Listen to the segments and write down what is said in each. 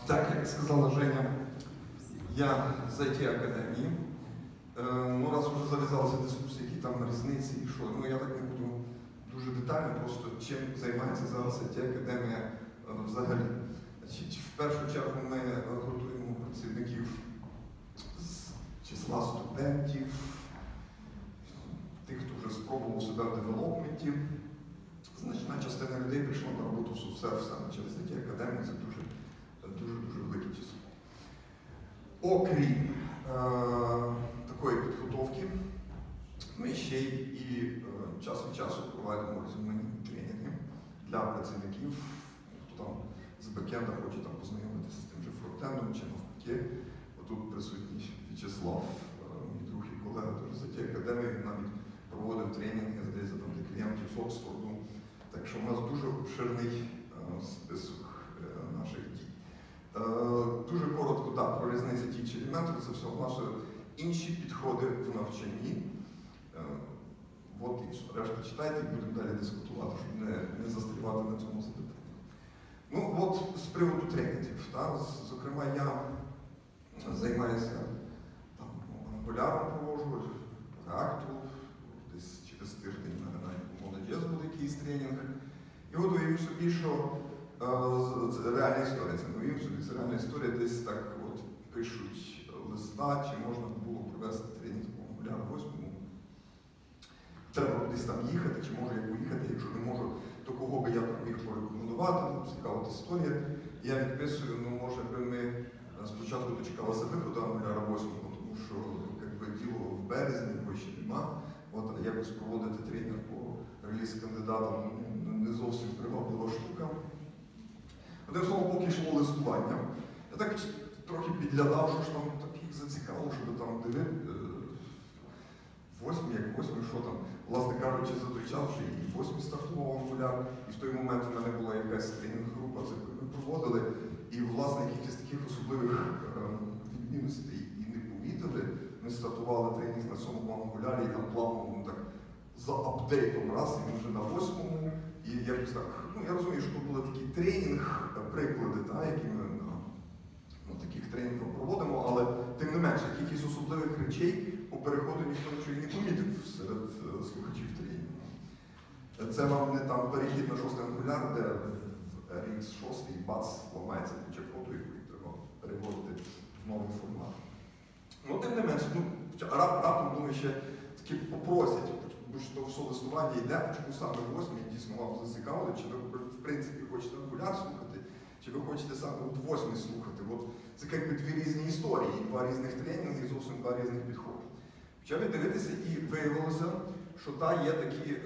Так, як сказала Женя, я з IT-академії. Ну, раз вже зав'язалися дискусії, які там різниці і що, ну я так не буду дуже детально, просто чим займається зараз IT-академія взагалі. Значить, в першу чергу ми готуємо працівників з числа студентів, тих, хто вже спробував себе в девелопменті. Значна частина людей прийшла на роботу в софтсервіс саме через IT-академію, це дуже велике число. Окрім такої підготовки, ми ще й час від часу проводимо різноманітні тренінги для працівників, хто там з бекенда хоче там познайомитися з тим же фронтендом чи навпаки. Отут присутній В'ячеслав, мій друг і колега з IT-академії, він навіть проводив тренінги, здається, там для клієнтів з Оксфорду. Так що у нас дуже обширний список наших дій. Дуже коротко, так, про різниці ті чи елементи, це все у нас інші підходи в навчанні. От і все. Решта читайте і будемо далі дискутувати, щоб не застрівати на цьому запитанні. Ну от, з приводу тренінгів. Зокрема, я займаюся там, ангуляром проводжу, реакту, десь через тиждень в мене навіть Node.js буде якийсь тренінг. І от уявив собі, що реальна історія, це не уявив собі, це реальна історія, десь так от пишуть листа, чи можна було провести тренінг по ангуляру 8. Треба кудись там їхати, чи можу я поїхати, якщо не можу, то кого би я там міг порекомендувати, цікава історія. Я відписую, ну може би ми спочатку дочекалися виходу ангуляра 8, тому що якби, діло в березні, його ще нема. От, якось проводити тренінг по реліз кандидатам не зовсім приваблива штука. Одним словом, поки йшло листування, я так трохи підглядав, що ж там таких зацікавило, щоб там дивити. 8, як 8, що там, власне кажучи, за той час вже і 8 стартував ангуляр, і в той момент у мене була якась тренінг-група, це ми проводили, і власне якихось таких особливих відмінностей і не помітили. Ми стартували тренінг на 7-му ангулярі, і там плавно, ну так, за апдейтом раз, і ми вже на 8-му, і якось так, ну я розумію, що тут були такі тренінг-приклади, які ми на таких тренінгах проводимо, але тим не менше, якихось особливих речей по переходу ніхто нічого і не помітив серед слухачів тренінгу. Це вам не там перехід на 6-й ангуляр, де в RX 6 бац ламається куча фото, яку треба переводити в новий формат. Ну, тим не менше, ну, раптом, думаю, ще таки попросять, бо що все листування йде, чому саме 8-й дійсно вам зацікавили, чи ви, в принципі, хочете ангуляр слухати, чи ви хочете саме от 8-й слухати. От це якби дві різні історії, два різних тренінги, зовсім два різних підходи. Почав я дивитися і виявилося, що є такі,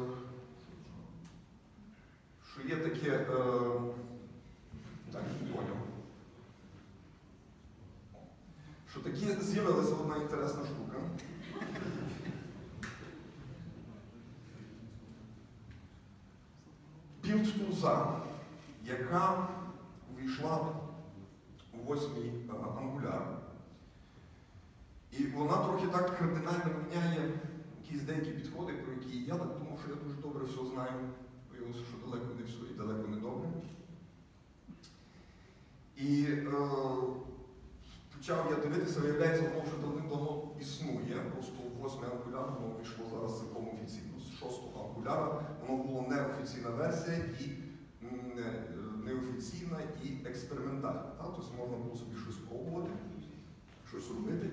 так, не поняв. Що такі з'явилася одна інтересна штука. Білд-тулза, яка увійшла у 8-й ангуляр. І вона трохи так кардинально міняє якісь деякі підходи, про які я так думав, що я дуже добре все знаю. Виявилося, що далеко не все і далеко не добре. І почав я дивитися, виявляється, воно вже давним-давно існує. Просто 8-й ангуляр, воно вийшло зараз цілком офіційно. З 6-го ангуляра воно було неофіційна версія, і неофіційна і експериментальна. Тобто можна було собі щось пробувати, щось робити.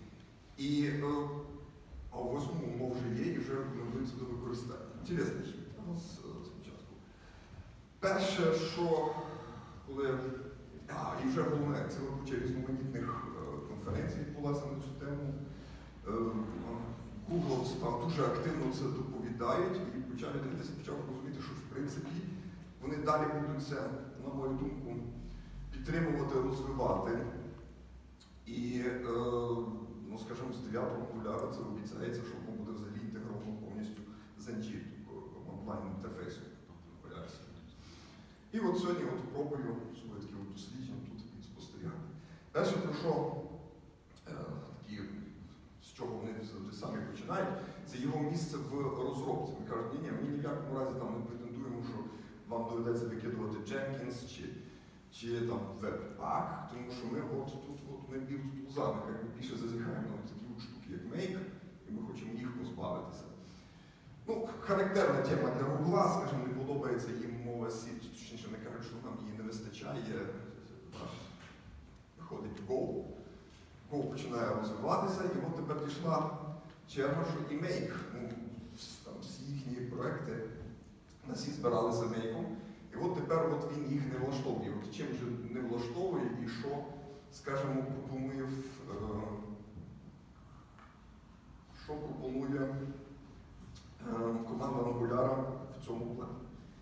А у 8-му воно вже є і вже рекомендується до використання. Інтересніше спочатку. Перше, що коли... і вже головне, ціла куча різноманітних конференцій відбулася на цю тему. Гугловці там дуже активно це доповідають і почав дивитися, почав розуміти, що в принципі вони далі будуть це, на мою думку, підтримувати, розвивати. І, ну, скажімо, з 9-го ангуляра це обіцяється, що воно буде взагалі інтегровано повністю з NG, онлайн-інтерфейсом, тобто версією. І от сьогодні пробую своє таке дослідження тут спостерігати. Далі про що, з чого вони завжди самі починають, це його місце в розробці. Вони кажуть, ні, ми ні в якому разі там не претендуємо, що вам доведеться викидувати Jenkins чи там веб-пак, тому що ми от тут ми білд-тулзами більше зазіхаємо на такі штуки, як Make, і ми хочемо їх позбавитися. Ну, характерна тема для Google, скажімо, не подобається їм мова C, точніше не кажуть, що нам її не вистачає. Виходить Go. Go починає розвиватися, і от тепер дійшла черга, що і Make, ну, там всі їхні проекти на C збиралися Make. І от тепер от він їх не влаштовує. От чим же не влаштовує і що, скажімо, пропонує команда Angular в цьому плані.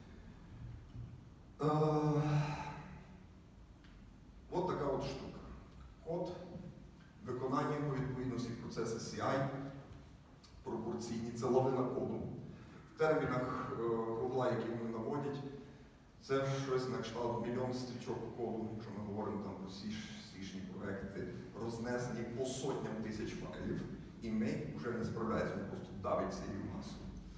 От така от штука. Код, виконання його відповідно всі процеси CI, пропорційні, це лавина коду. В термінах Google, які вони наводять, це щось на кшталт мільйон стрічок коду, якщо ми говоримо там про сішні проекти, рознесені по сотням тисяч файлів, і Make вже не справляється, він просто давить цією масою.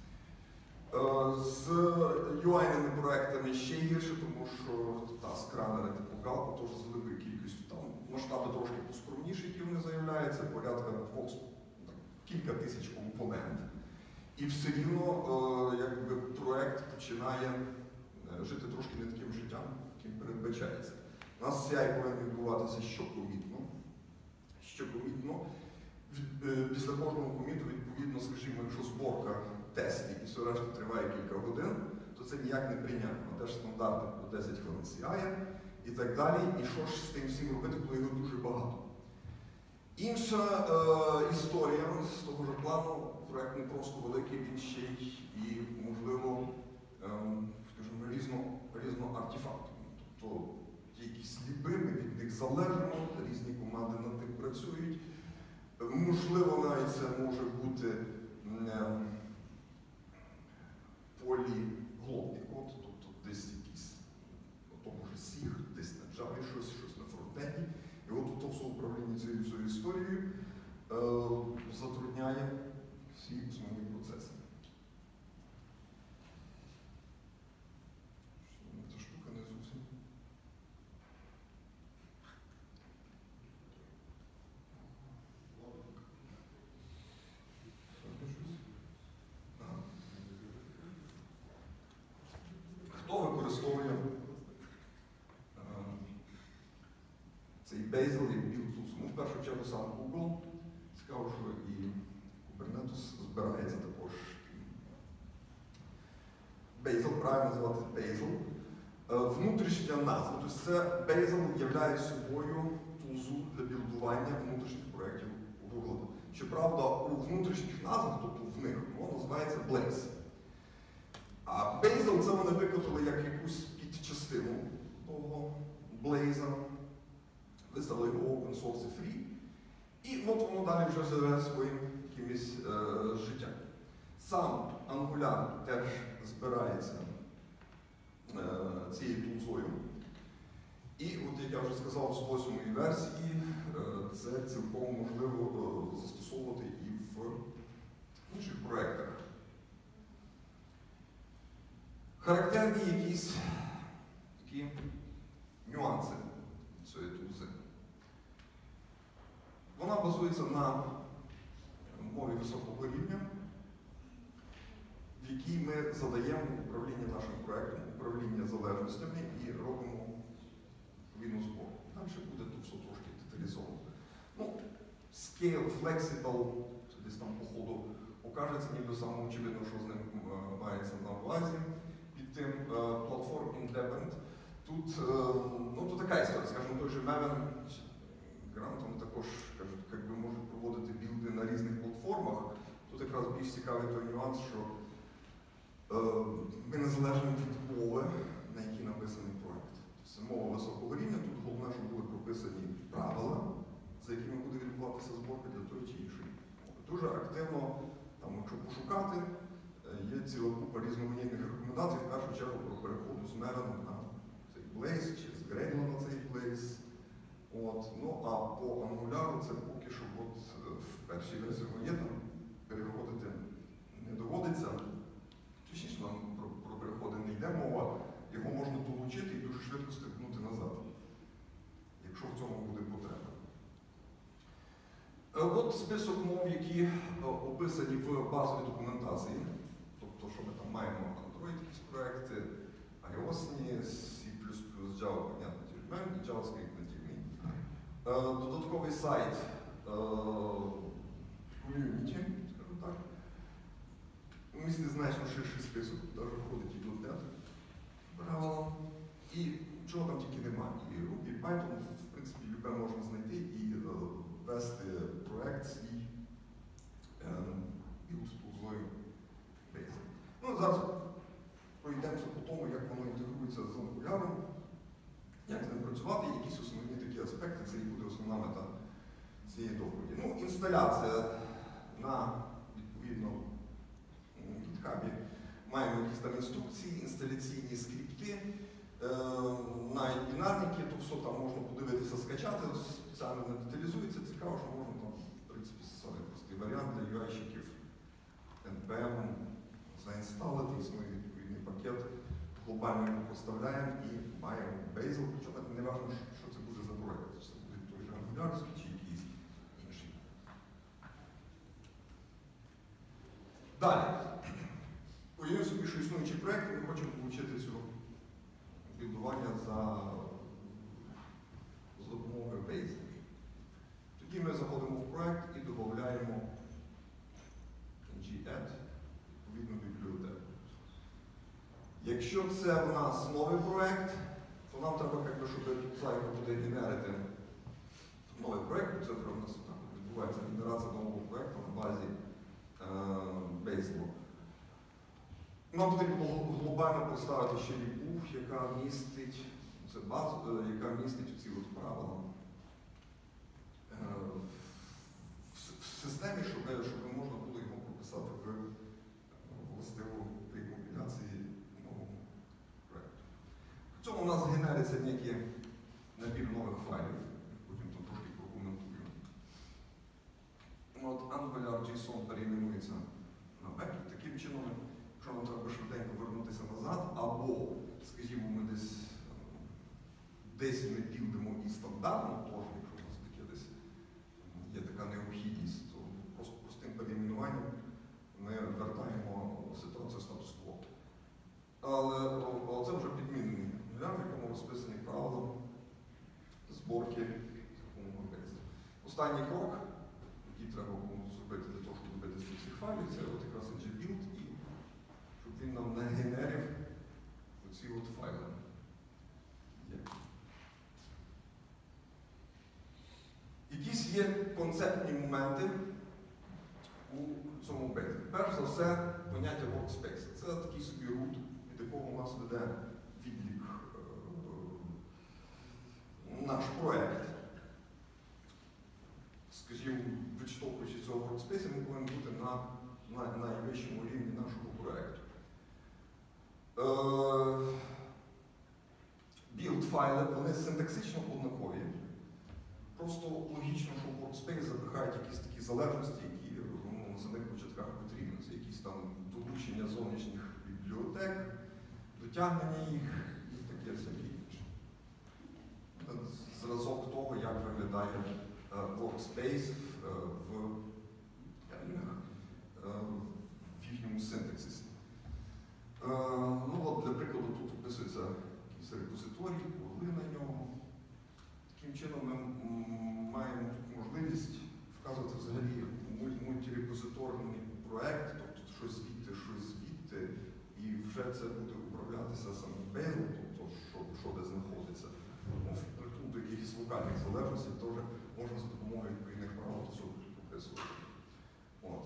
З UI-ними проектами ще гірше, тому що та скранери типу Галку теж з великою кількістю, там масштаби трошки поскромніші, які вони заявляються, порядка кілька тисяч компонент. І все рівно якби проект починає жити трошки не таким життям, яким передбачається. У нас CI повинен відбуватися щокомітно. Після кожного коміту, відповідно, скажімо, якщо зборка тестів і все решта триває кілька годин, то це ніяк не прийнятно. Теж стандарти по 10 хвилин CI і так далі. І що ж з тим всім робити, коли його дуже багато? Інша історія з того ж плану, проект не просто великий, він ще і, можливо, скажімо, різно артефактами. Тобто ті якісь ліби, ми від них залежимо, різні команди над тим працюють. Можливо, навіть це може бути поліглотний код, тобто десь якийсь, то може сіг, десь на Java щось на фронтенді. І от то все управління цією всією історією затрудняє всі основні процеси. Ця штука не зовсім. Хто використовує цей Bazel і BuildTools? Ну, в першу чергу сам Google. Цікаво, що і Kubernetes збирається також. Bazel, правильно називати Bazel. Внутрішня назва. Тобто це Bazel являє собою тулзу для білдування внутрішніх проєктів Google. Щоправда, у внутрішніх назвах, тобто в них, воно називається Blaze. А Bazel це вони викликали як якусь підчастину того Blaze, виставили його open source і free, і от воно далі вже живе своїм якимось життям. Сам Angular теж збирається цією тулзою. І от, як я вже сказав, з 8-ї версії це цілком можливо застосовувати і в інших проєктах. Характерні якісь такі нюанси цієї тулзи. Вона базується на мові високого рівня, в якій ми задаємо управління нашим проєктом, управління залежностями і робимо відповідну зборку. Далі буде тут все трошки деталізовано. Ну, Scale, Flexible, десь там по ходу покажеться, ніби саме очевидно, що з ним мається на увазі. Під тим Platform Independent. Тут, ну, тут така історія, скажімо, той же Maven, Грант, вони також, кажуть, якби можуть проводити білди на різних платформах. Тут якраз більш цікавий той нюанс, що ми не залежимо від мови, на якій написаний проєкт. Це мова високого рівня, тут головне, щоб були прописані правила, за якими буде відбуватися зборка для тої чи іншої мови. Дуже активно, там, якщо пошукати, є ціла купа різноманітних рекомендацій, в першу чергу про переходу з Maven на цей Blaze, чи з Gradle на цей Blaze. Ну, а по Angular це поки що в першій версії є, там переходити не доводиться. Точніше, нам про переходи не йде мова, його можна долучити і дуже швидко стрибнути назад. От список мов, які описані в базовій документації. Тобто, що ми там маємо Android якісь проекти, iOS-ні, C++, Java, понятно, тюрмен, JavaScript нативний. Додатковий сайт ком'юніті, скажімо так. Містить значно ширший список, навіть входить і .NET правилам. І чого там тільки немає. І Ruby, і Python, в принципі, любе можна знайти і вести проект свій білд з узлою Bazel. Ну, зараз пройдемося по тому, як воно інтегрується з Angular, як з ним працювати, якісь основні такі аспекти, це і буде основна мета цієї доповіді. Ну, інсталяція на, відповідно, GitHub. Маємо якісь там інструкції, інсталяційні скрипти, навіть бінарники, то все там можна подивитися, скачати, спеціально не деталізується, цікаво, що можна там, в принципі, самий простий варіант для UI-щиків, NPM, заінсталити, існує відповідний пакет, глобально його поставляємо і маємо Bazel, причому не важливо, що це буде за проєкт, чи це буде той же Angular, чи якийсь інший. Далі. Уявимо собі, що існуючий проєкт, ми хочемо отримати цю білдування за допомогою Bazel. Тоді ми заходимо в проєкт і додаємо ng-add, відповідну бібліотеку. Якщо це в нас новий проєкт, то нам треба, щоб тут зайво буде генерити новий проєкт, це в нас відбувається генерація нового проєкту на базі Bazel. Нам потрібно глобально поставити ще лібув, яка містить, це базу, яка містить ці от правила в системі, щоб можна було його прописати властиво при компіляції нового проєкту. В цьому у нас генериться некий набір нових файлів, потім тут трошки прокоментую. От Angular.json перейменується на бек. Таким чином, якщо нам треба швиденько вернутися назад, або, скажімо, ми десь ми білдимо і стандартно, теж, якщо у нас таке десь є така необхідність, то просто простим перейменуванням ми вертаємо ситуацію статус-кво. Але це вже підмінений Angular, в якому розписані правила зборки допомогою Bazel. Останній крок, який треба зробити для того, щоб добитися цих файлів, це от якраз ng-build, і щоб він нам нагенерив оці от файли. Якісь є концептні моменти у цьому Bazel. Перш за все, поняття workspace. Це такий собі root, від якого у нас веде відлік наш проєкт. Скажімо, відштовхуючи цього workspace, ми повинні бути на найвищому рівні нашого проєкту. Білд-файли, вони синтаксично однакові. Просто логічно, що в workspace запихають якісь такі залежності, які на самих початках потрібні. Це якісь там долучення зовнішніх бібліотек, дотягнення їх і таке всяке інше. Зразок того, як виглядає workspace в їхньому синтаксисі. Ну от, для прикладу, тут описується якийсь репозиторій, погли на ньому. Таким чином ми маємо тут можливість вказувати взагалі мультирепозиторний проєкт, тобто щось звідти, і вже це буде управлятися самим Bazel, тобто що де знаходиться. Впритул до якихось локальних залежностей теж можна за допомогою відповідних правил до цього прописувати. От.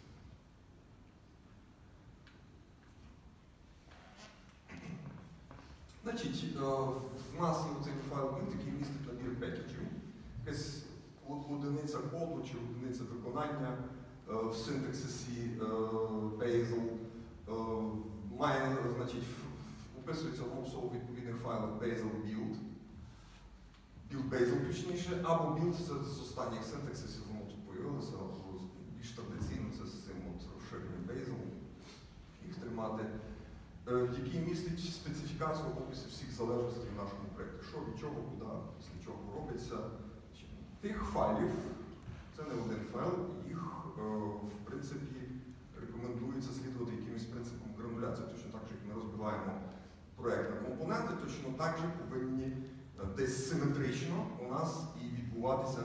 Значить, в нас є оцей файл build, який містить набір пекеджів. Якась одиниця коду чи одиниця виконання в синтаксисі Bazel має, значить, описується воно все у відповідних файлах Bazel build. Build Bazel точніше, або build з останніх синтаксисів, воно тут з'явилося, або більш традиційно це з цим розширенням Bazel, їх тримати, який містить специфікацію опису всіх залежностей в нашому проєкті. Що від чого, куди, після чого робиться. Тих файлів Це не один файл, їх, в принципі, рекомендується слідувати якимось принципом грануляції. Точно так же, як ми розбиваємо проєкт на компоненти, точно так же повинні десь симетрично у нас і відбуватися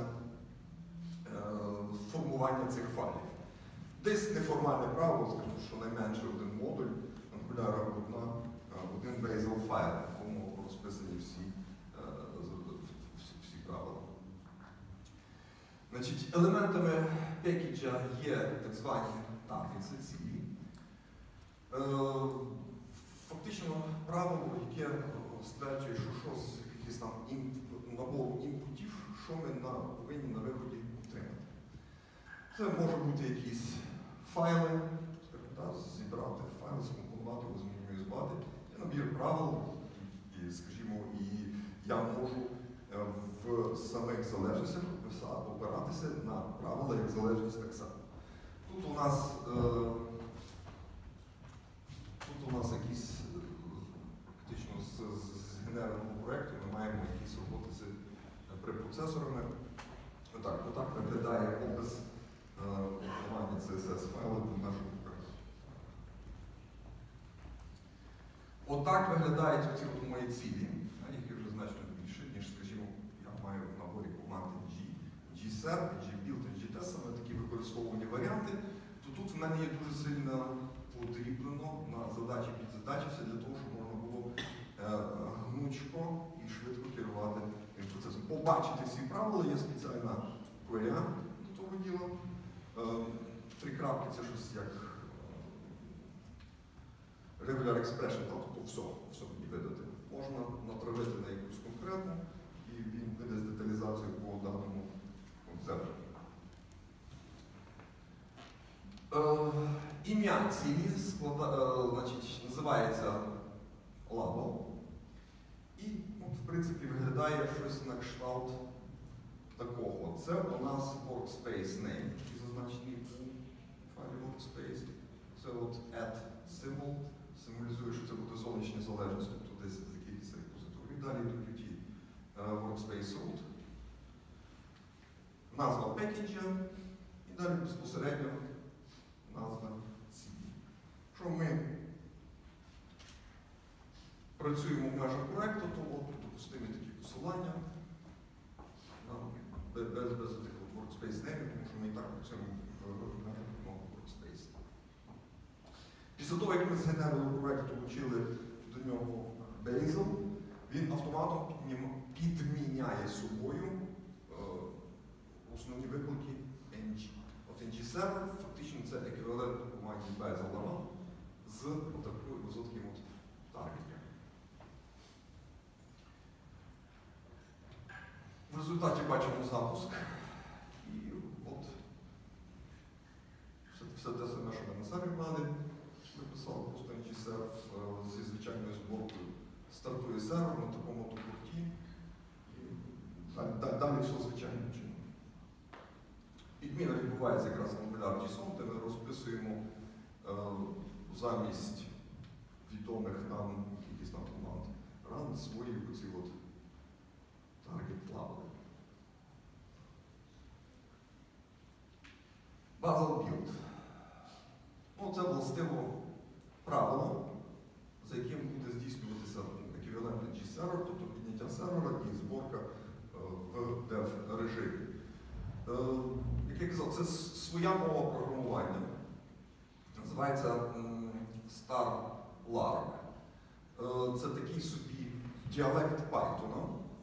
формування цих файлів. Десь неформальне правило, скажімо, що найменше один модуль, ангуляра один Bazel файл, в якому розписані всі правила. Значить, елементами пекеджа є так звані таргетси, цілі. Фактично правило, яке стверджує, що з якихось там набору інпутів, що ми повинні на виході отримати. Це може бути якісь файли, зібрати файли, скомпонувати, змінювати. Є набір правил, і, скажімо, і я можу в самих залежностях опиратися на правила як залежність так само. Тут у нас якісь, фактично, з генерального проєкту ми маємо якісь роботи з препроцесорами. Отак виглядає опис формування CSS-файлу в нашому проєкті. Отак виглядають оці мої цілі, які вже значно більше, ніж, скажімо, я маю в наборі команди Gserv, Gbuild і Gtest, саме такі використовувані варіанти, то тут в мене є дуже сильно подріблено на задачі під задачі, все для того, щоб можна було гнучко і швидко керувати цим процесом. Побачити всі правила, є спеціальна query до того діла. Три крапки це щось як regular expression, тобто все мені видати. Можна натравити на якусь конкретну, і він видасть деталізацію по даному концепту. Ім'я цілі називається label. І, в принципі, виглядає щось на кшталт такого. Це у нас workspace name, який зазначений у файлі workspace. Це от add symbol, символізує, що це буде зовнішня залежність, тобто десь з якихось репозиторій. Далі йдуть workspace root, назва пекеджа і далі безпосередньо назва цілі. Якщо ми працюємо в межах проєкту, то допустимі такі посилання без таких workspace name, тому що ми і так працюємо в межах одного workspace. Після того, як ми згенерували проєкт, долучили до нього Bazel, він автоматом підміняє собою основні виклики NG. От NG-сервер фактично це еквівалент команді Bazel з таким от таргетом. В результаті бачимо запуск. І от все те саме, що ми на сервері мали. Ми писали просто NG-серв зі звичайною зборкою. Стартує сервер на такому порті. І далі все звичайним чином. Підміна відбувається якраз в ангуляр.json, де ми розписуємо замість відомих нам якихось там команд run свої оці от target лабели. Bazel build. Ну, це властиво правило, за яким буде здійснюватися еквівалент G-сервер, тобто підняття сервера і зборка в dev-режимі. Як я казав, це своя мова програмування. Називається StarLark. Це такий собі діалект Python,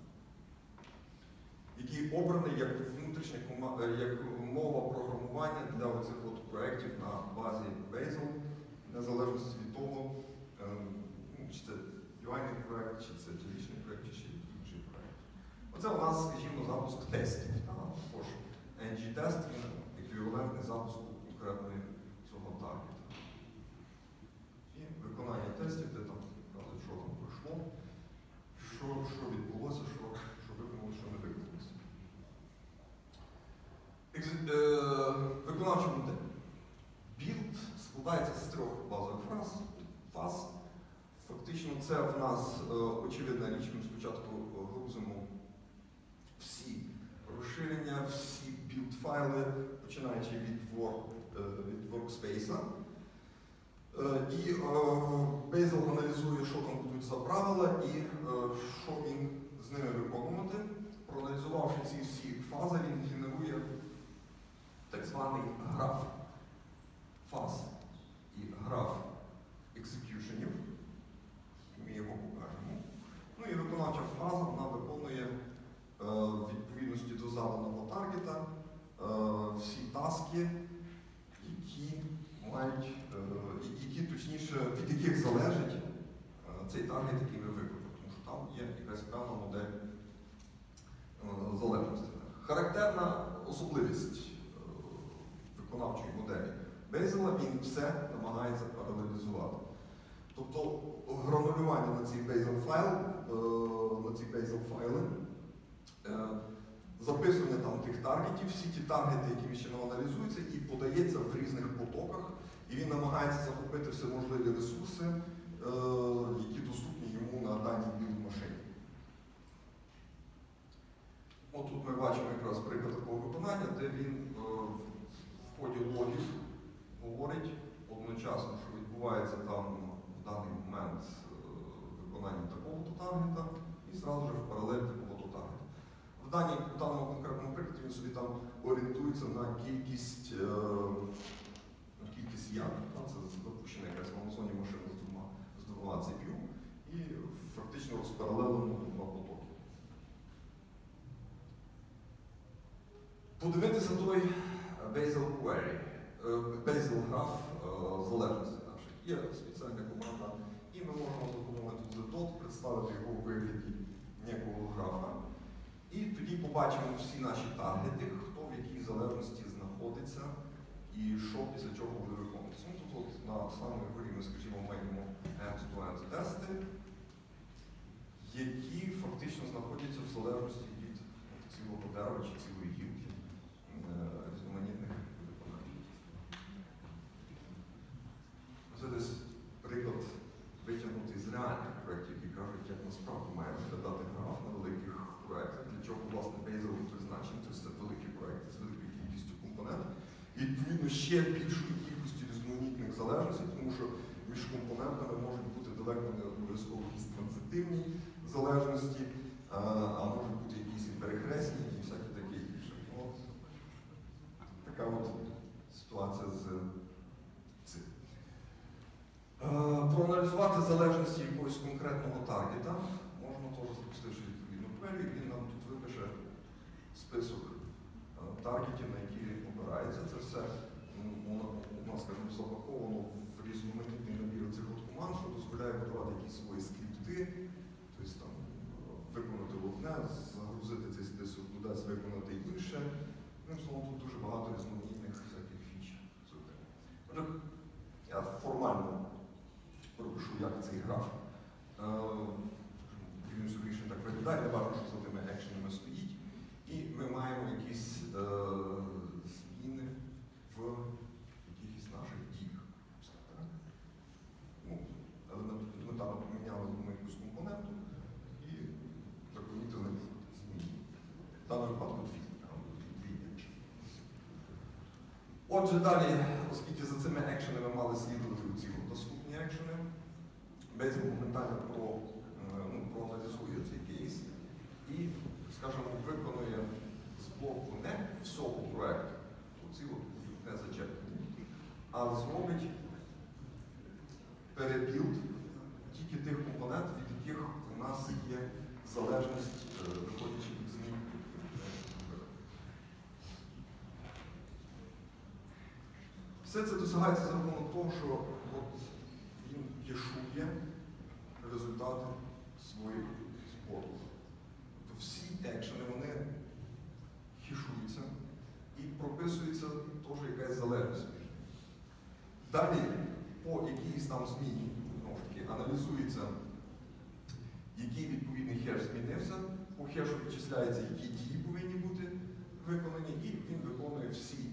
який обраний як внутрішня як мова програмування для оцих от проєктів на базі Bazel, незалежності від того, чи це UI проєкт, чи це ділічний проєкт, чи ще інший проєкт. Оце у нас, скажімо, запуск тестів. Також NG-тест, він еквівалентний запуску конкретної цього таргета. І виконання тестів, де там показують, що там пройшло, що відбулося, що виконали, що не виконалося. Виконавча модель. Білд складається з трьох базових фаз. Фактично це в нас очевидна річ, ми спочатку грузимо всі розширення, всі білд-файли, починаючи від workspace. І Bazel аналізує, що там будуть за правила і що він з ними виконувати. Проаналізувавши ці всі фази, він генерує так званий граф фаз і граф екзекюшенів. Ми його покажемо. Ну і виконавча фаза, вона виконує в відповідності до заданого таргета всі таски, які точніше, від яких залежить цей таргет, який ми виконуємо. Тому що там є якась певна модель залежності. Характерна особливість виконавчої моделі Bazel, він все намагається паралелізувати. Тобто гранулювання на ці Bazel файли, записування там тих таргетів, всі ті таргети, які ще не аналізуються, і подається в різних потоках, і він намагається захопити все можливі ресурси, які доступні йому на даній білд-машині. От тут ми бачимо якраз приклад такого виконання, де він в ході логів говорить одночасно, що відбувається там в даний момент виконання такого-то таргета, і зразу ж в паралель такого-то таргета. В даному конкретному прикладі він собі там орієнтується на кількість ядер. Це запущена якась в Амазоні машина з двома CPU і фактично розпаралелено два потоки. Подивитися той Bazel query, Bazel граф залежності наших. Є спеціальна команда, і ми можемо за допомогою тут представити його у вигляді ніякого графа. І тоді побачимо всі наші таргети, хто в якій залежності знаходиться і що після чого буде виконуватися. Ну, тут на самій горі ми, скажімо, маємо end-to-end тести, які фактично знаходяться в залежності від цілого дерева чи цілої гілки різноманітних виконань. Це десь приклад витягнутий з реальних проєктів, які кажуть, як насправді має виглядати граф на великих проєктах, для чого, власне, Bazel призначений, тобто це великі проєкти з великою кількістю компонентів. І, відповідно, ще більшою кількістю різноманітних залежностей, тому що між компонентами можуть бути далеко не обов'язково якісь транзитивні залежності, а можуть бути якісь перехресні і всяке таке інше. От така от ситуація з цим. Проаналізувати залежності якогось конкретного таргета можна теж запустивши відповідну query, він нам тут випише список таргетів, на які він опирається. Це все у нас, скажімо, запаковано в різноманітний набір цих команд, що дозволяє подавати якісь свої скрипти, тобто там виконати одне, загрузити цей список кудись, виконати інше. Ну, словом, тут дуже багато різноманітних всяких фіч. Я формально пропишу, як цей граф він solution так виглядає, не важливо, що за тими екшенами стоїть. І ми маємо якісь зміни в якихось наших діях. Ну, елементарно поміняли якусь компоненту і запомітили зміни. В даному випадку дві екшени. Отже, далі, оскільки за цими екшенами мали слідувати ці доступні екшени, Bazel моментально проаналізує цей кейс і, скажімо, виконує з боку не всього проєкту, тут цілу не зачеплення, а зробить перебілд тільки тих компонентів, від яких у нас є залежність, виходячи від змін. Все це досягається за рахунок того, що він кешує результати своїх спорту. Тобто всі екшени, вони хешуються і прописується теж якась залежність. Далі, по якійсь там зміні, знову ж таки, аналізується, який відповідний хеш змінився, по хешу відчисляється, які дії повинні бути виконані, і він виконує всі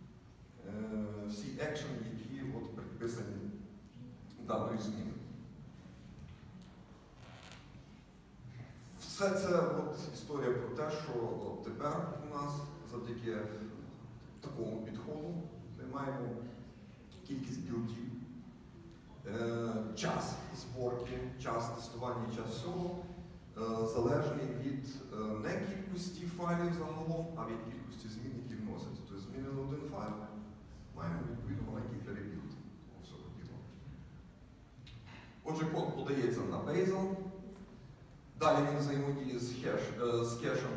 екшени, які от предписані даною зміною. Все це історія про те, що тепер у нас завдяки такому підходу ми маємо кількість білдів, час зборки, час тестування і час всього залежний від не кількості файлів загалом, а від кількості змін, які вносяться. Тобто змінили один файл, маємо відповідно маленький перебілд всього діла. Отже, код подається на Bazel. Далі він взаємодіє з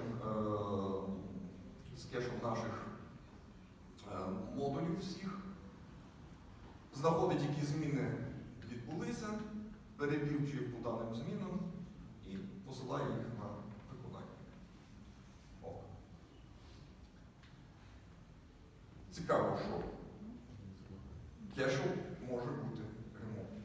кешем наших модулів всіх, знаходить, які зміни відбулися, перебілчує по даним змінам і посилає їх на виконання. Цікаво, що кешел може бути ремонт.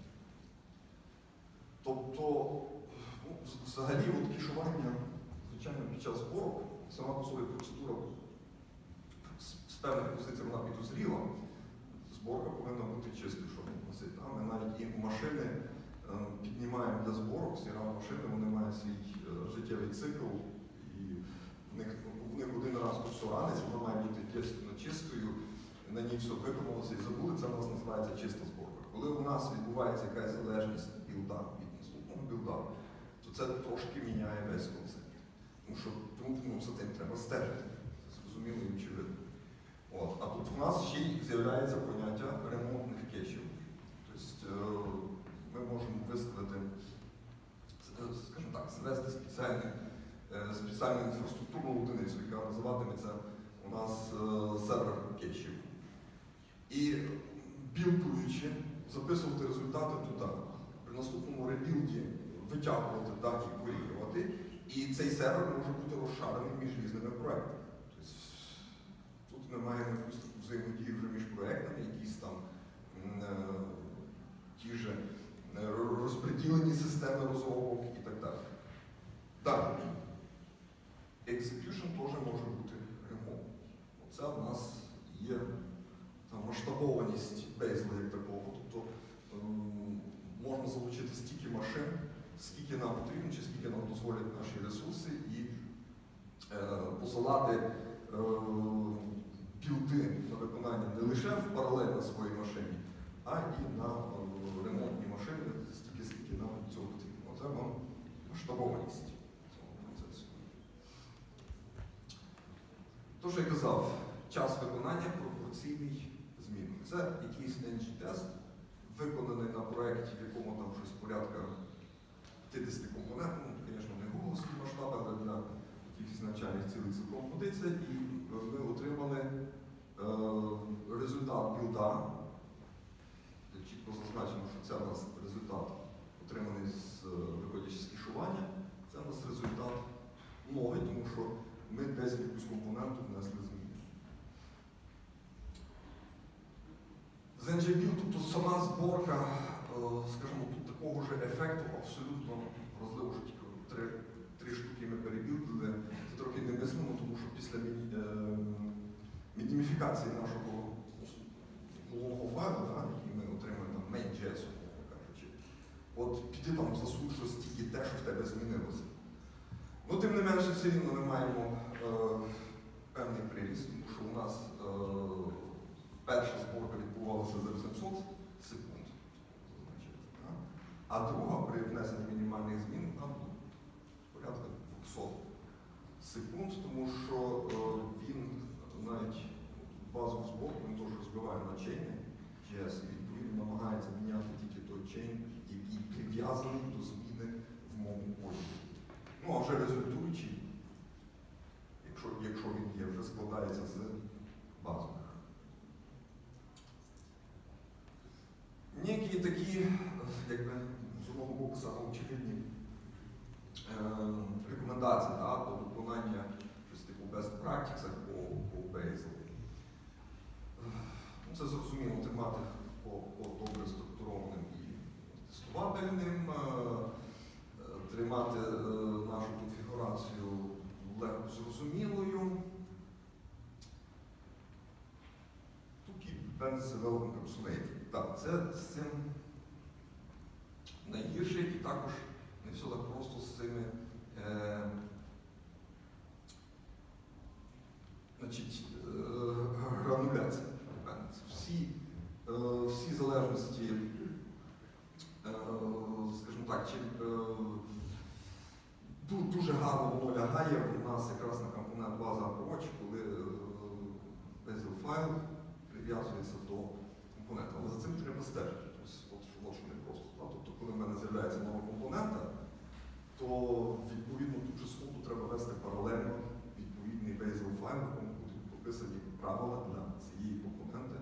Тобто, взагалі, кешування, звичайно, під час зборок, сама по собі процедура з певних позицій вона підозріла. Зборка повинна бути чистою, щоб не носити. Ми навіть і машини піднімаємо для зборок, всі машини, вони мають свій життєвий цикл, і в них один раз то все раниться, вона має бути чистою, на ній все виконалося і забули, це у нас називається чиста зборка. Коли у нас відбувається якась залежність білда від наступного білда, то це трошки міняє весь концепт. Тому що за тим треба стежити. Це зрозуміло і очевидно. А тут у нас ще й з'являється поняття ремонтних кешів. Тобто ми можемо виставити, скажімо так, звести спеціальну інфраструктурну одиницю, яка називатиметься у нас сервер кешів. І білдуючи, записувати результати туди. При наступному ребілді витягувати дані, вирівнювати, і цей сервер може бути розшарений між різними проектами. Тобто, тут ми маємо якусь таку взаємодію вже між проектами, якісь там ті ж розподілені системи розробок і так далі. Далі. Execution теж може бути ремонт. Оце в нас є масштабованість Bazel як такого. Тобто можна залучити стільки машин, скільки нам потрібно, чи скільки нам дозволять наші ресурси, і посилати білди на виконання не лише в паралельно своїй машині, а і на ремонтні машини, стільки, скільки нам цього потрібно. Оце вам масштабованість цього процесу. Тож, я казав, час виконання пропорційний змін. Це якийсь NG-тест, виконаний на проєкті, в якому там щось порядка 50 компонентів, звісно, не гугловські масштаби, але для якихось навчальних цілей цілком годиться, і ми отримали результат білда. Чітко зазначено, що це у нас результат, отриманий виходячи з кешування, це у нас результат новий, тому що ми десь в якусь компоненту внесли зміни. З NG-Build, тобто сама зборка, скажімо, тут такого ж ефекту абсолютно розливу, що тільки три штуки ми перебілдили. Це трохи не мислимо, тому що після мініміфікації нашого нового файлу, який ми отримуємо там main.js, кажучи, от піти там засунути щось тільки те, що в тебе змінилося. Ну, тим не менше, все рівно ми маємо певний приріст, тому що у нас перша зборка відбувалася за 800 секунд, а друга при внесенні мінімальних змін там порядка 200 секунд, тому що він навіть базову зборку він теж розбиває на чейни JS і відповідно намагається міняти тільки той чейн, який прив'язаний до зміни в моєму полі. Ну, а вже результуючий, якщо він є, вже складається з базових. Ніякі такі, якби, з одного боку, самоочевидні рекомендації до виконання щось типу best practices по Bazel. Це зрозуміло тримати по добре структурованим і тестувабельним, тримати нашу конфігурацію легко зрозумілою. Тут Bazel encapsulated. Так, це з цим найгірше, і також не все так просто з цими скажімо так, дуже гарно воно лягає у нас якраз на компонент база approach, коли Bazel файл прив'язується до компонента. Але за цим треба стежити. От що не просто. Тобто, коли в мене з'являється нова компонента, то відповідно ту частоту треба вести паралельно відповідний Bazel файл, в якому будуть прописані правила для цієї компоненти,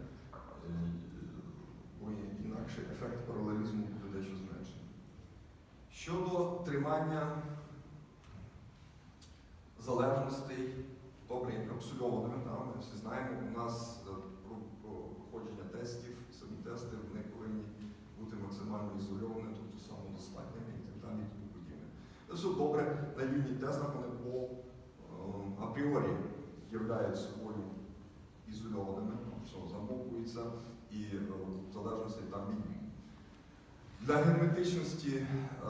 бо інакше ефект паралелізму буде дещо зменшений. Щодо тримання залежностей добре інкапсульованими, ми всі знаємо, у нас про проходження тестів, самі тести, вони повинні бути максимально ізольовані, тобто самодостатніми і так далі і тому подібне. Це все добре, на юніт-тестах вони апріорі являють собою ізольованими, все замовкується і залежності там мінімум. Для герметичності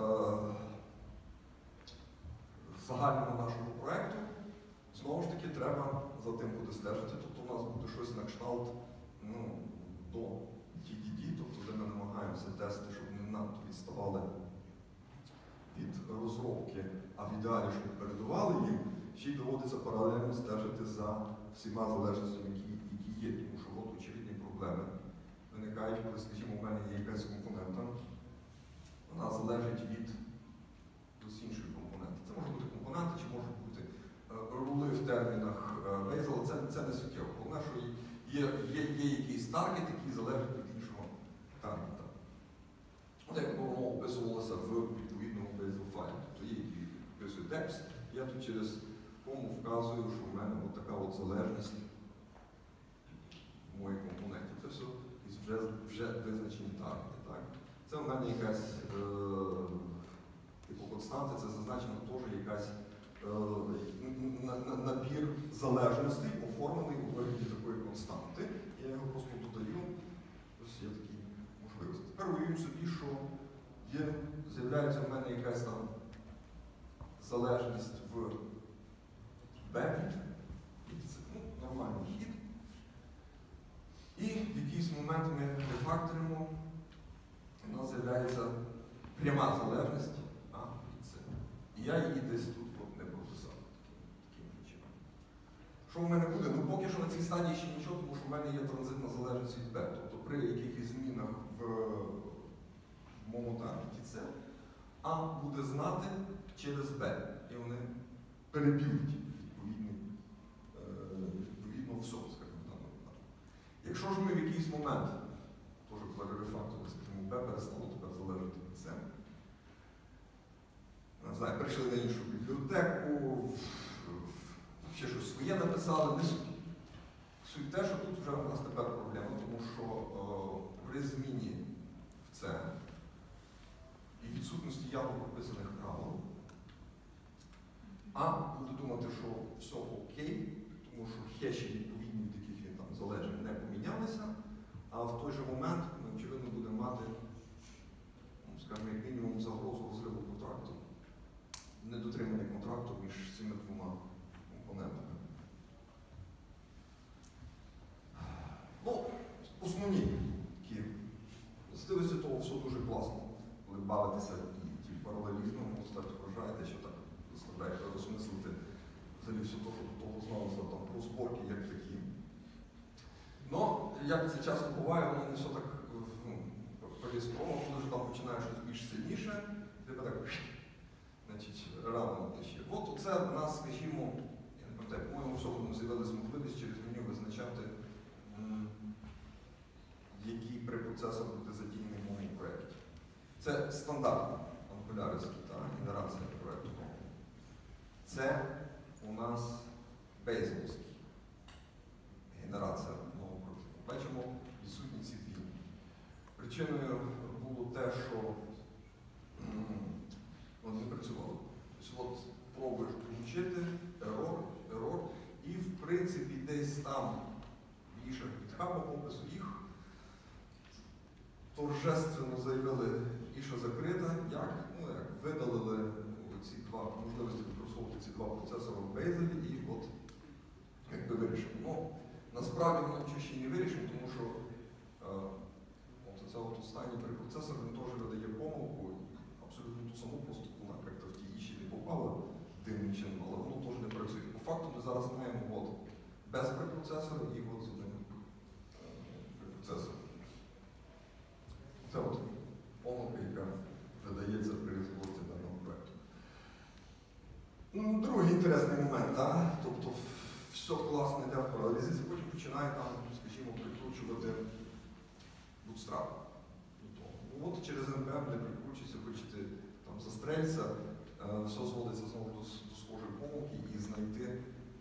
загального нашого проєкту знову ж таки треба за тим буде стежити, тобто у нас буде щось на кшталт до TDD, тобто де ми намагаємося тести, щоб не надто відставали від розробки, а в ідеалі, щоб передували їм, ще й доводиться паралельно стежити за всіма залежностями, які є, тому що от очевидні проблеми виникають, коли, скажімо, у мене є якась компонента, вона залежить від іншої компоненти. Це може бути компоненти, чи можуть бути рули в термінах Bazel, це не суттєво. Головне, що є якийсь таргет, який залежить від іншого таргета. От як воно описувалося в відповідному Bazel файлі. Тобто є, який описує текст, я тут через кому вказую, що в мене от така от залежність в моїй компоненті. Це все вже визначені таргети. Так? Це в мене якась типу константи, це зазначено теж якась набір залежностей, оформлений у вигляді такої константи. Я його просто додаю, ось є такі можливості. Тепер уявимо собі, що з'являється в мене якась там залежність в B, нормальний хід. І в якийсь момент ми рефакторимо, у нас з'являється пряма залежність А від С. І я її десь тут не прописав таким чином. Що в мене буде? Ну поки що на цій стадії ще нічого, тому що в мене є транзитна залежність від Б. Тобто при якихось змінах в моєму таргеті С, А буде знати через Б. І вони переб'ють відповідно все, скажімо, в даному випадку. Якщо ж ми в якийсь момент, теж перерефакторили, скажімо, Б перестало тепер залежати від С, не знаю, перейшли на іншу бібліотеку, ще щось своє написали, не суть. Суть те, що тут вже у нас тепер проблема, тому що при зміні в С і відсутності явно прописаних правил, А буде думати, що все окей, тому що хеші відповідні, від яких він там залежить, не помінялися, а в той же момент ми, очевидно, будемо мати, скажімо, як мінімум загрозу розриву контракту, недотримання контракту між цими двома компонентами. Ну, основні такі властивості того все дуже класно, коли бавитися і паралелізмом, стати вважаєте, що так заставляє розмислити взагалі все те, що до того зналося там про зборки як такі. Ну, як це часто буває, воно не все так повістково, коли вже там починає щось більш сильніше, тебе так, значить, рано ще. От це в нас, скажімо, я не пам'ятаю, по-моєму, всьому з'явилася можливість через меню визначати, який препроцесор буде задіяний в моєму проєкті. Це стандартна ангулярська генерація проєкту. Це у нас бейзелівський генерація нового проєкту. Бачимо відсутні ці дві. Причиною було те, що вони не працювали. Тобто, от пробуєш включити, ерор, і в принципі десь там в інших підхабах опису їх торжественно заявили, іша закрита, як видалили ці два можливості використовувати ці два процесори в Bazel і от якби вирішили. Ну, насправді воно нічого ще й не вирішимо, тому що оце от останній препроцесор, він теж видає помилку, абсолютно ту саму, просто вона як-то в ті інші не попала дивним чином, але воно теж не працює. По факту ми зараз маємо от без препроцесора і от з одним препроцесором. Це от помилка, яка видається при розробці даного проєкту. Другий інтересний момент, тобто все класно йде в паралізі, потім починає там, скажімо, прикручувати бутстрап. От через NPM не прикручується, хочете там застрельця, все зводиться знову до схожої помилки і знайти.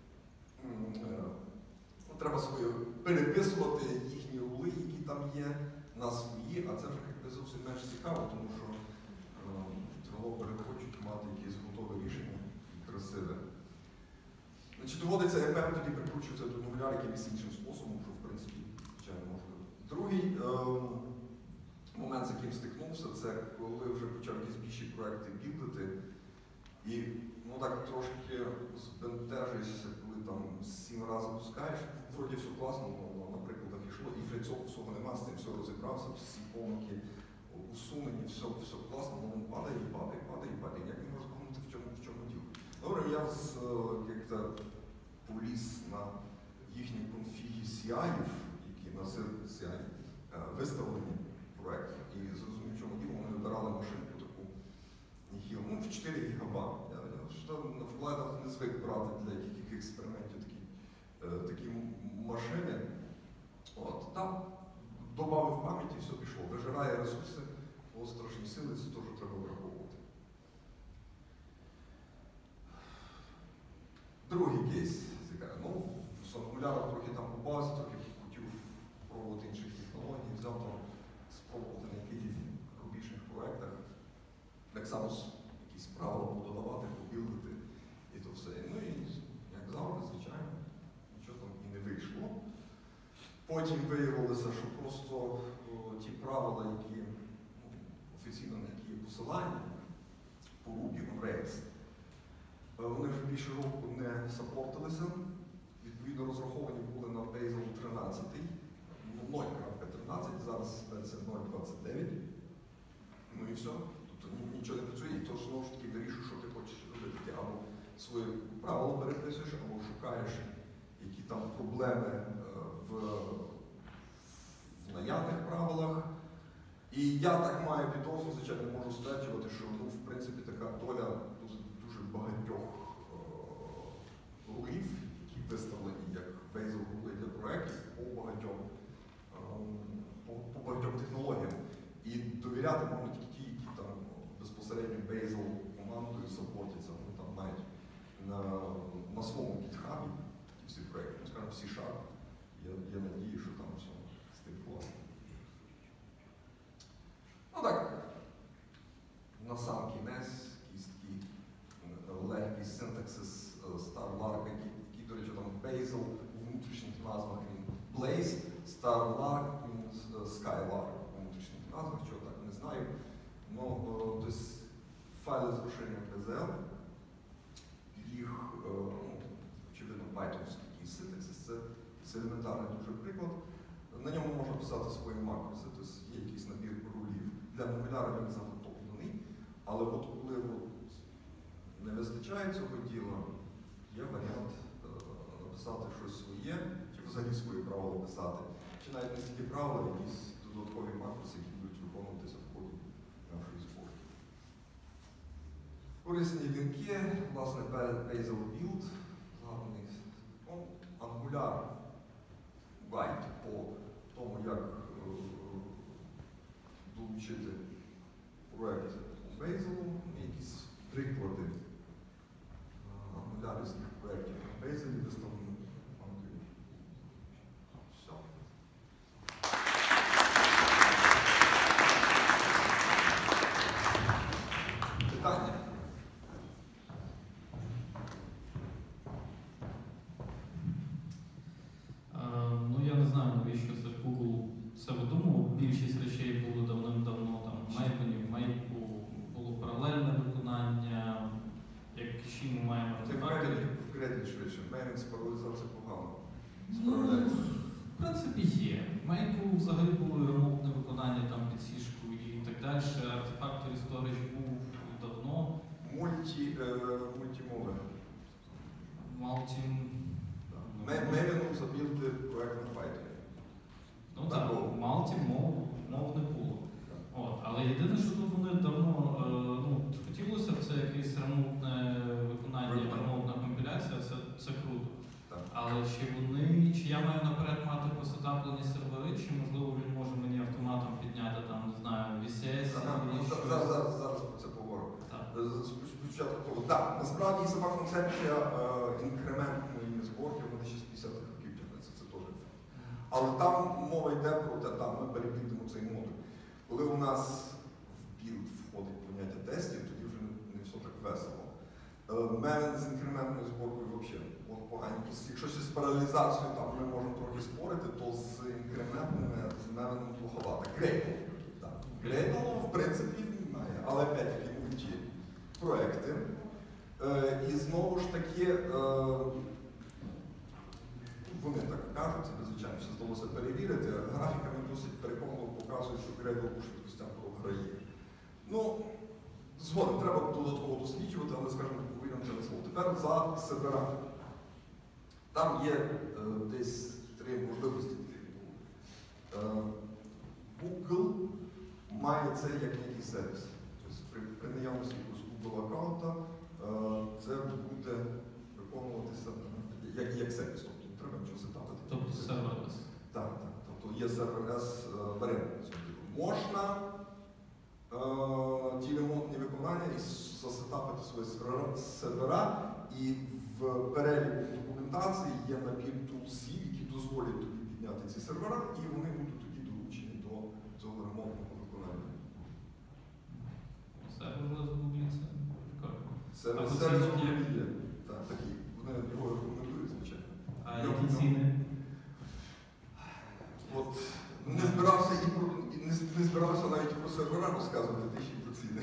Треба свої переписувати їхні рули, які там є, на свої, а це вже зовсім менш цікаво, тому що девелопери хочуть мати якесь готове рішення, красиве. Значить, доводиться NPM тоді прикручується до нуля якимось іншим способом, що в принципі, звичайно, можливо. Другий момент, з яким стикнувся, це коли вже почав якісь більші проекти білдити, і так трошки збентежуєшся, коли там 7 разів пускаєш, вроді все класно, на прикладах йшло, і вже цього всього нема, з цим все розібрався, всі помилки усунені, все класно, воно падає і падає, падає і падає. Як не можу збагнути, в чому діло. Добре, я як-то поліз на їхні конфіги CI-ів, які на CI виставлені проєкт, і зрозумів, в чому діло, вони вибирали машинку таку Mykhaylo, в 4 гігаба. Я на вкладах не звик брати для яких експериментів такі машини. Там додав пам'яті, все пішло. Вижирає ресурси, по страшні сили, це теж треба враховувати. Другий кейс. З ангуляром трохи там побавився, трохи хотів пробувати інших технологій, взяв там спробувати на якихось рубіжних проєктах. Так само якісь правила подавати, побілдити і то все. І як завжди, звичайно, нічого там і не вийшло. Потім виявилося, що просто ті правила, які офіційно на які є посилання по Ruby on Rails, вони вже більше року не саппортилися. Відповідно, розраховані були на Bazel 13, 0.13, зараз версія 0.29. Ну і все. Тобто нічого не працює, і то знову ж таки вирішуєш, що ти хочеш робити. Ти або свої правила переписуєш, або шукаєш, які там проблеми в наявних правилах. І я так маю підозру, звичайно, можу стверджувати, що в принципі така доля дуже багатьох рулів, які виставлені як Bazel рули для проєктів по багатьом технологіям. І довіряти можна тільки ті, які там безпосередньо Bazel командою саппортяться, вони там навіть на своєму GitHub ті всі проєкти, скажімо, C#. Я надію, що там все з тим класно. На сам кінець, якийсь такий легкий синтаксис StarLark, який, до речі, там Bazel у внутрішніх назвах він Blaze, StarLark, Skylark у внутрішніх назвах, чого так не знаю. Тобто файли з розширенням Bazel, їх, очевидно, Python-ський якийсь синтаксис, це елементарний дуже приклад. На ньому можна писати свої макроси, тобто є якийсь набір рулів. Для Angular він заготовлений, але от коли не вистачає цього діла, є варіант написати щось своє, чи взагалі свої правила писати, чи навіть не стільки правила, якісь додаткові макроси, які будуть виконуватися в ході нашої зборки. Корисні лінки, власне, Bazel build, згаданий Angular гайд по тому, як долучити проєкт Bazel, якісь приклади ангулярівських проєктів на Bazel виставлені банкою. Все. Питання? Я не знаю, навіщо це Google це видумував. Більшість речей були давним-давно там в Майку було паралельне виконання. Якщо ми маємо артефакти. В кредит швидше. Меймінг з паралізацією погано. В принципі, є. В Майку взагалі було ремонтне виконання там під сішку і так далі. Artifactory Storage був давно. Мультимови. Мевіну забілти проект на Python. Ну так, мов не було. От, але єдине, що тут вони давно хотілося, це якесь ремонтне виконання, ремонтна компіляція, це круто. Так. Але чи я маю наперед мати посетаплені сервери, чи можливо він може мені автоматом підняти там, не знаю, VCS? Зараз про це поговоримо. Спочатку, так, насправді сама концепція інкрементної зборки, вони ще з 50-х років тягнеться, це теж. Але там мова йде про те, там ми перебігнемо цей модуль. Коли у нас в білд входить поняття тестів, тоді вже не все так весело. Мевен з інкрементною зборкою взагалі погані. Якщо ще з паралізацією там ми можемо трохи спорити, то з інкрементними, з мевеном плоховато. Грейдл, в принципі, немає, але опять-таки проекти. І знову ж таки, вони так кажуть, звичайно, що здалося перевірити, графіками досить переконливо показують, що Gradle по швидкостям програє. Ну, згодом, треба додатково досліджувати, але, скажімо, повіримо це на слово. Тепер за серверами. Там є десь три можливості. Google має це як некий сервіс. Тобто при наявності Google аккаунта це буде виконуватися як сервіс, тобто не треба нічого сетапити. Тобто сервер-S. Так. Тобто є сервер-S варіант. Можна ті ремонтні виконання і засетапити свої сервера, і в переліку документації є набір тулсів, які дозволять тобі підняти ці сервера, і вони будуть тоді долучені до цього ремонтного виконання. Сервер з Google це прикольно. Сервер з Google є. Так, такі. Вони його рекомендують, звичайно. А які ціни? От, не збирався навіть про сервера розказувати, ти ще про ціни.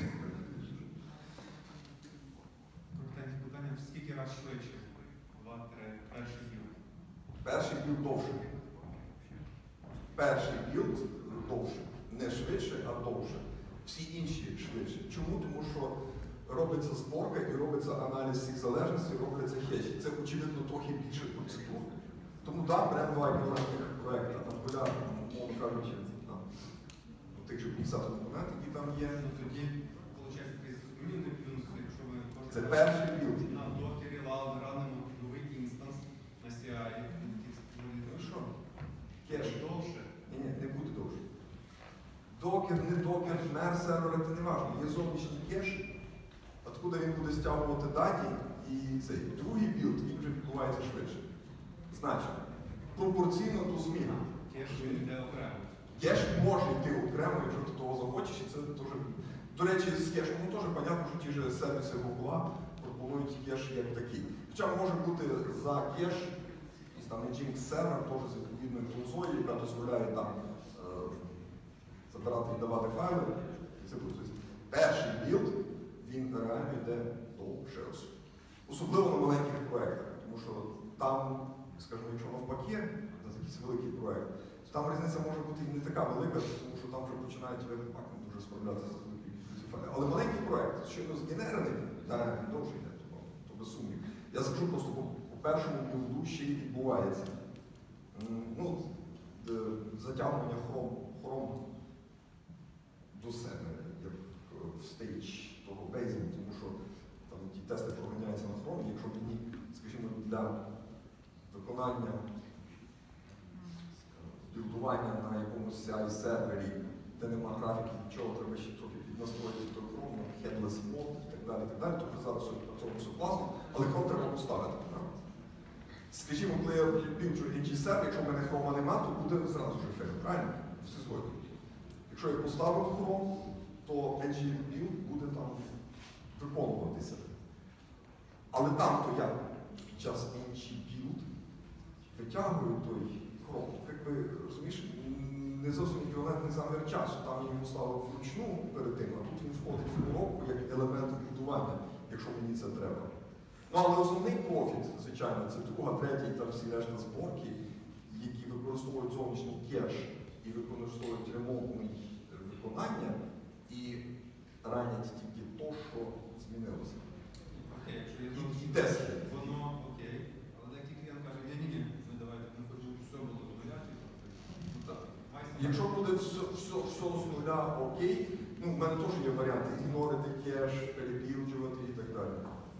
Питання, в скільки раз швидше? Перший білд. Перший білд довше. Перший білд довше. Не швидше, а довше. Всі інші швидше. Чому? Тому що робиться зборка і робиться аналіз всіх залежностей, робляться хеші. Це, очевидно, трохи більше процедур. Тому так, прям два еквівалентних проєкти. Там поля, мовно кажучи, тих же 50 компонентів, які там є. Ну тоді, виходить, такий зрозумілий плюс, якщо ви Це перший білд. на докері ранимо новий інстанс на CI. Ну що? Кеш. Довше? Ні, не буде довше. Докер, не докер, мер сервера, це не важливо. Є зовнішній кеш, откуда він буде стягувати дані, і цей другий білд, він вже відбувається швидше. Значить, пропорційно до зміни. Кеш йде окремо. Кеш може йти окремо, якщо ти того захочеш, і це теж. До речі, з кешем ну, теж зрозуміло, що ті ж сервіси Google пропонують кеш як такий. Хоча може бути за кеш, і там Nginx сервер, теж з відповідною тулзою, яка дозволяє там забирати і давати файли. І це буде. Перший білд, він реально йде довше. Особливо на маленьких проєктах, тому що там, скажімо, якщо навпаки, це якийсь великий проєкт, то там різниця може бути і не така велика, тому що там вже починають веб-паки дуже справлятися з великою кількістю файлів. Але маленький проєкт, щойно згенерений, він довше йде, то без сумнів. Я скажу просто, по першому білду ще й відбувається. Затягування Chrome до себе, як в стейдж того Bazel, тому що там ті тести проганяються на Chrome, якщо мені, скажімо, для виконання білдування на якомусь CI-сервері, де нема графіки, нічого, треба ще трохи піднастроїти до Chrome, headless mode і так далі, тобто зараз на цьому все класно, але Chrome треба поставити. Скажімо, коли я білджу інший сервер, якщо в мене Chrome нема, то буде зразу ж фейл, правильно? Всі згодні. Якщо я поставив Chrome, то ng-build буде там виконуватися. Але там, то я під час ng-build витягую той Chrome. Якби, розумієш, не зовсім еквівалентний замір часу. Там я його ставив вручну перед тим, а тут він входить в коробку як елемент будування, якщо мені це треба. Ну, але основний профіт, звичайно, це друга, третя і там всі решта зборки, які використовують зовнішній кеш і використовують ремонтне виконання і ранять тільки то, що змінилося. Окей, якщо є І тесли. воно окей, але деякий клієнт каже, ні, ми давайте, ми хочемо, щоб все було з нуля. Ну так, Якщо буде все з нуля окей, ну, в мене теж є варіанти ігнорити кеш, перебілджувати і так далі.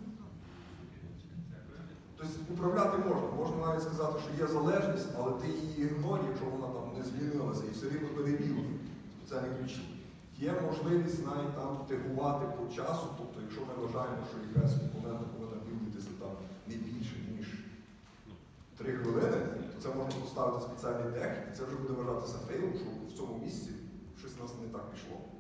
Тобто управляти можна. Можна навіть сказати, що є залежність, але ти її ігнориш, якщо вона там не змінилася, і все рівно перебілити спеціальні ключі. Є можливість навіть там тегувати по часу, тобто якщо ми вважаємо, що якась компонента повинна білдитися там не більше, ніж 3 хвилини, то це можна поставити спеціальний тег, і це вже буде вважатися фейлом, що в цьому місці щось у нас не так пішло.